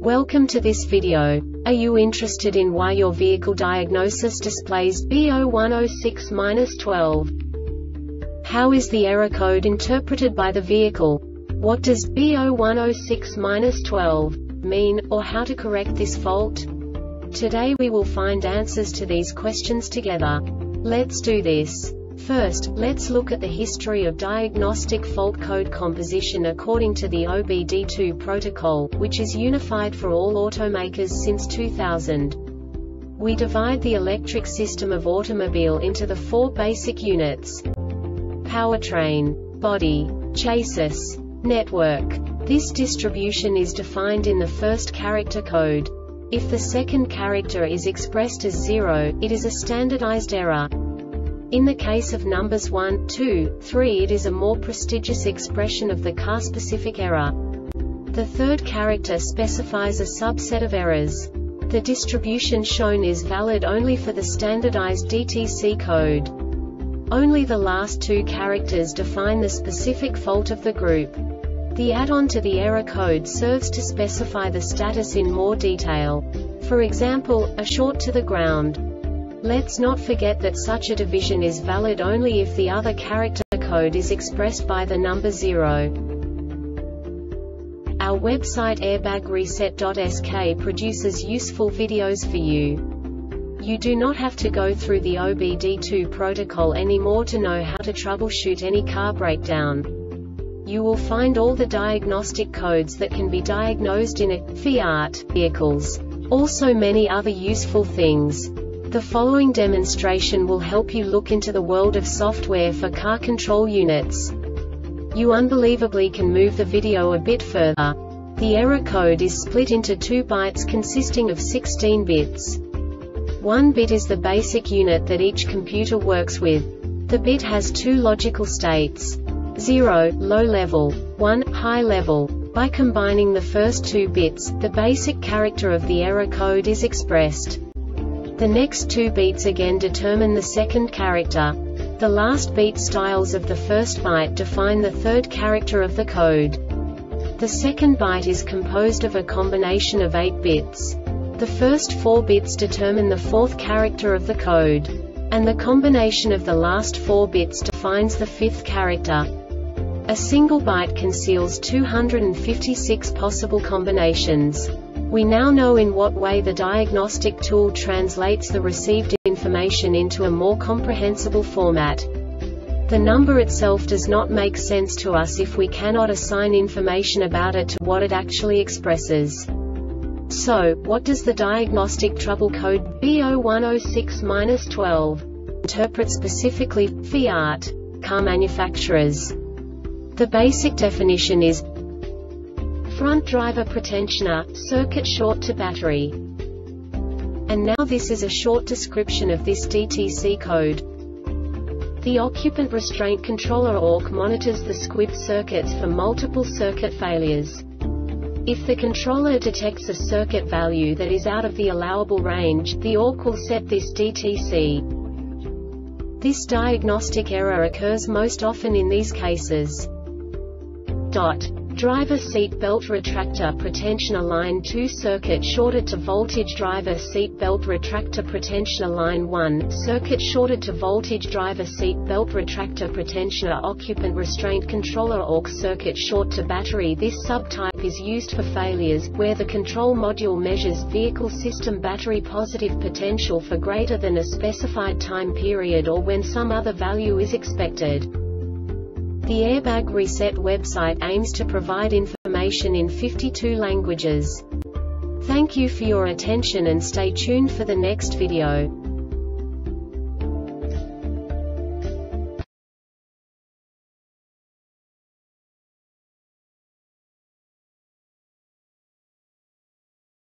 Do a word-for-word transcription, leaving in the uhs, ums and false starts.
Welcome to this video. Are you interested in why your vehicle diagnosis displays B zero one zero six dash twelve? How is the error code interpreted by the vehicle? What does B zero one zero six dash twelve mean, or how to correct this fault? Today we will find answers to these questions together. Let's do this. First, let's look at the history of diagnostic fault code composition according to the O B D two protocol, which is unified for all automakers since two thousand. We divide the electric system of automobile into the four basic units: powertrain, body, chassis, network. This distribution is defined in the first character code. If the second character is expressed as zero, it is a standardized error. In the case of numbers one, two, three, it is a more prestigious expression of the car-specific error. The third character specifies a subset of errors. The distribution shown is valid only for the standardized D T C code. Only the last two characters define the specific fault of the group. The add-on to the error code serves to specify the status in more detail. For example, a short to the ground. Let's not forget that such a division is valid only if the other character code is expressed by the number zero. Our website airbag reset dot S K produces useful videos for you. You do not have to go through the O B D two protocol anymore to know how to troubleshoot any car breakdown. You will find all the diagnostic codes that can be diagnosed in a Fiat vehicles. Also many other useful things. The following demonstration will help you look into the world of software for car control units. You unbelievably can move the video a bit further. The error code is split into two bytes consisting of sixteen bits. One bit is the basic unit that each computer works with. The bit has two logical states: zero, low level, one, high level. By combining the first two bits, the basic character of the error code is expressed. The next two beats again determine the second character. The last beat styles of the first byte define the third character of the code. The second byte is composed of a combination of eight bits. The first four bits determine the fourth character of the code. And the combination of the last four bits defines the fifth character. A single byte conceals two hundred fifty-six possible combinations. We now know in what way the diagnostic tool translates the received information into a more comprehensible format. The number itself does not make sense to us if we cannot assign information about it to what it actually expresses. So, what does the diagnostic trouble code B zero one zero six dash twelve interpret specifically for Fiat car manufacturers? The basic definition is front driver pretensioner, circuit short to battery. And now this is a short description of this D T C code. The occupant restraint controller O R C monitors the squib circuits for multiple circuit failures. If the controller detects a circuit value that is out of the allowable range, the O R C will set this D T C. This diagnostic error occurs most often in these cases. Dot. Driver seat belt retractor pretensioner line two circuit shorted to voltage. Driver seat belt retractor pretensioner line one circuit shorted to voltage. Driver seat belt retractor pretensioner occupant restraint controller O R C circuit short to battery. This subtype is used for failures where the control module measures vehicle system battery positive potential for greater than a specified time period or when some other value is expected. The Airbag Reset website aims to provide information in fifty-two languages. Thank you for your attention and stay tuned for the next video.